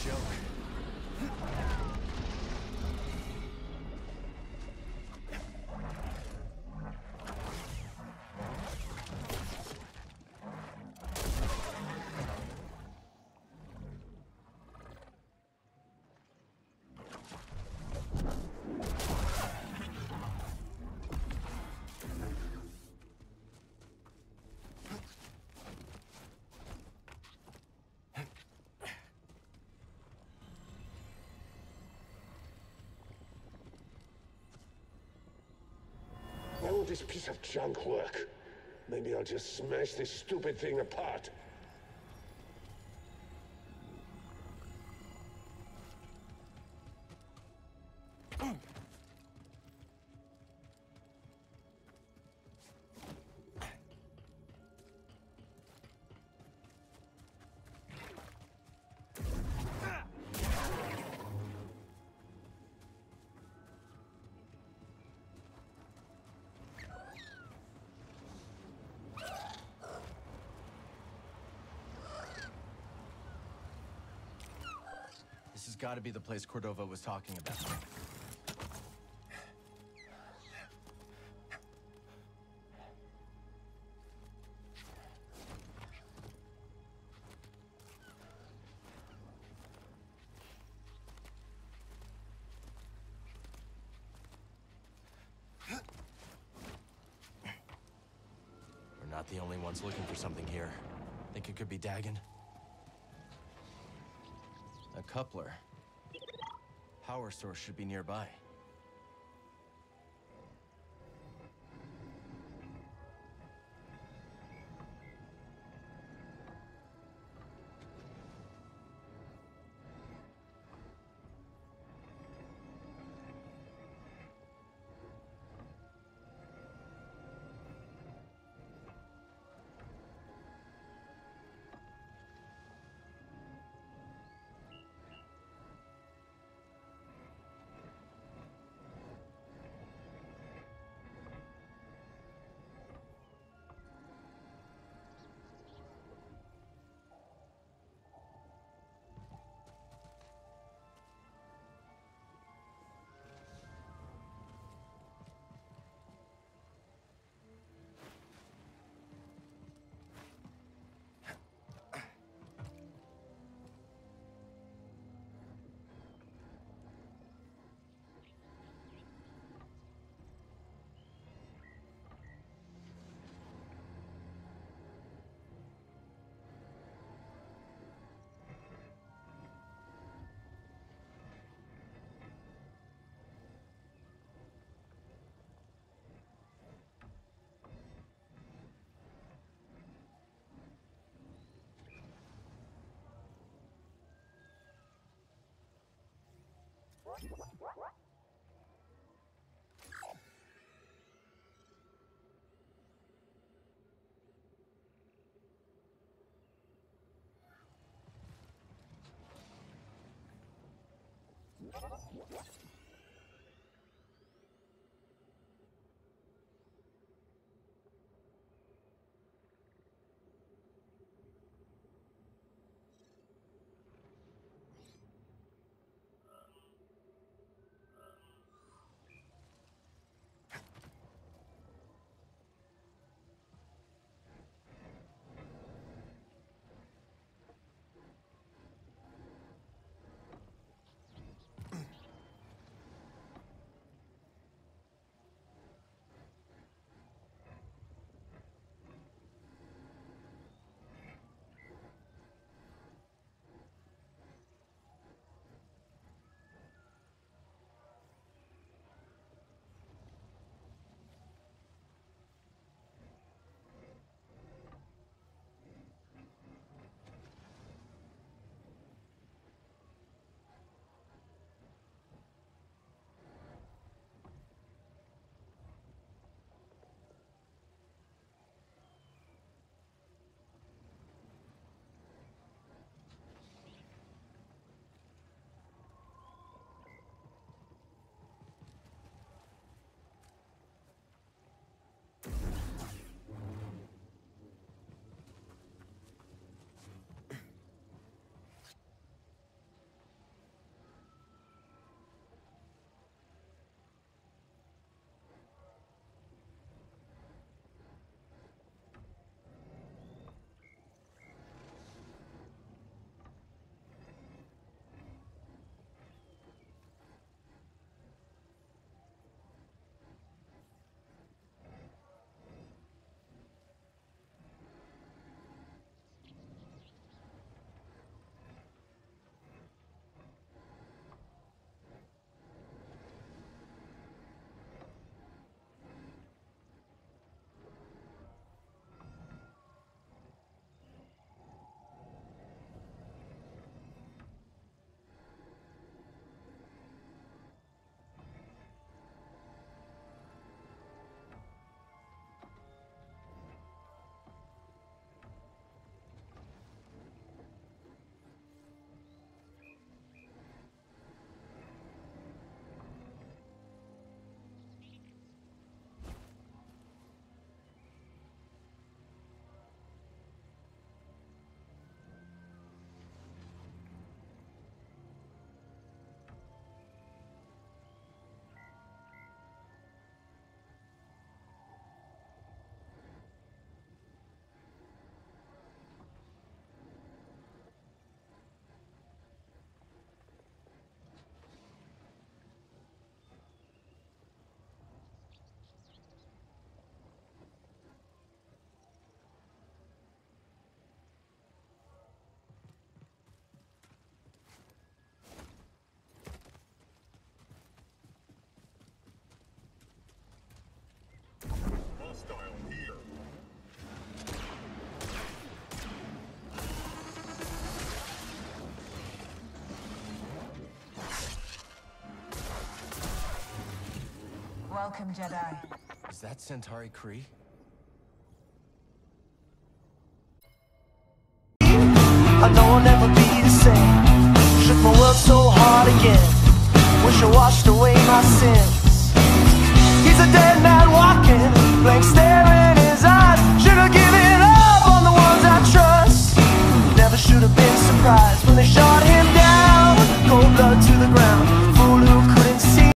Why won't this piece of junk work? Maybe I'll just smash this stupid thing apart. This has got to be the place Cordova was talking about. We're not the only ones looking for something here. Think it could be Dagan? A coupler. Power source should be nearby. Welcome, Jedi. Is that Centauri Kree? I know I'll never be the same. Shook my world so hard again. Wish I washed away my sins. He's a dead man walking, blank stare in his eyes. Should have given up on the ones I trust. Never should have been surprised when they shot